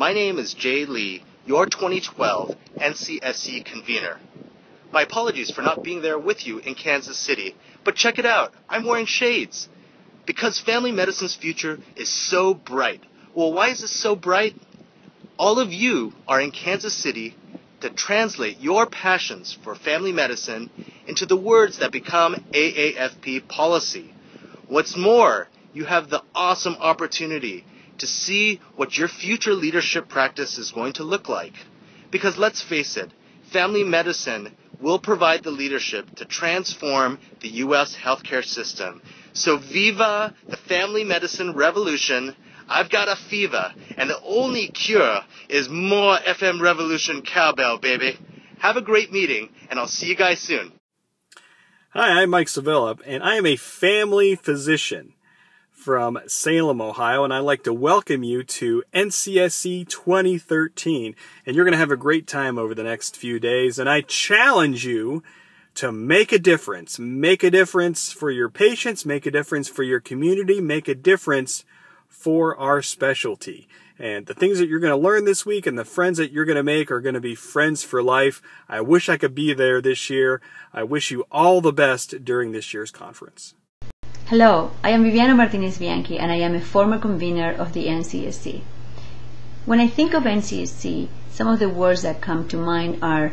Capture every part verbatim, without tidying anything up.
My name is Jay Lee, your twenty twelve N C S C convener. My apologies for not being there with you in Kansas City, but check it out, I'm wearing shades. Because family medicine's future is so bright. Well, why is it so bright? All of you are in Kansas City to translate your passions for family medicine into the words that become A A F P policy. What's more, you have the awesome opportunity to see what your future leadership practice is going to look like. Because let's face it, family medicine will provide the leadership to transform the U S healthcare system. So viva the family medicine revolution. I've got a fever, and the only cure is more F M Revolution cowbell, baby. Have a great meeting, and I'll see you guys soon. Hi, I'm Mike Sevilla, and I am a family physician from Salem, Ohio, and I'd like to welcome you to N C S C twenty thirteen. And you're going to have a great time over the next few days, and I challenge you to make a difference. Make a difference for your patients, make a difference for your community, make a difference for our specialty. And the things that you're going to learn this week and the friends that you're going to make are going to be friends for life. I wish I could be there this year. I wish you all the best during this year's conference. Hello, I am Viviana Martinez Bianchi, and I am a former convener of the N C S C. When I think of N C S C, some of the words that come to mind are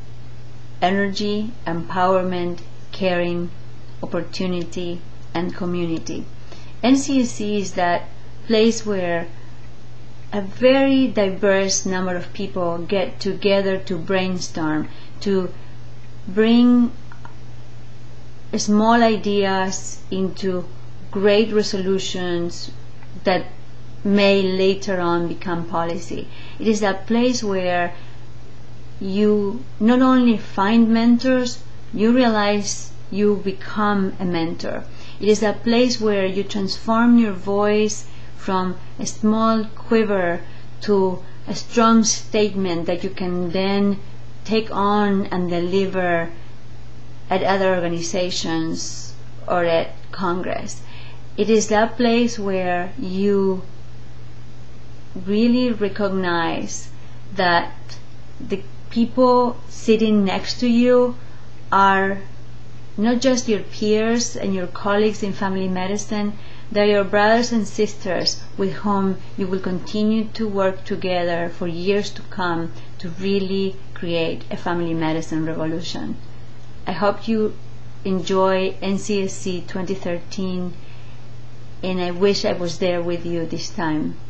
energy, empowerment, caring, opportunity, and community. N C S C is that place where a very diverse number of people get together to brainstorm, to bring small ideas into great resolutions that may later on become policy. It is that place where you not only find mentors, you realize you become a mentor. It is that place where you transform your voice from a small quiver to a strong statement that you can then take on and deliver at other organizations or at Congress. It is that place where you really recognize that the people sitting next to you are not just your peers and your colleagues in family medicine, they're your brothers and sisters with whom you will continue to work together for years to come to really create a family medicine revolution. I hope you enjoy N C S C twenty thirteen, and I wish I was there with you this time.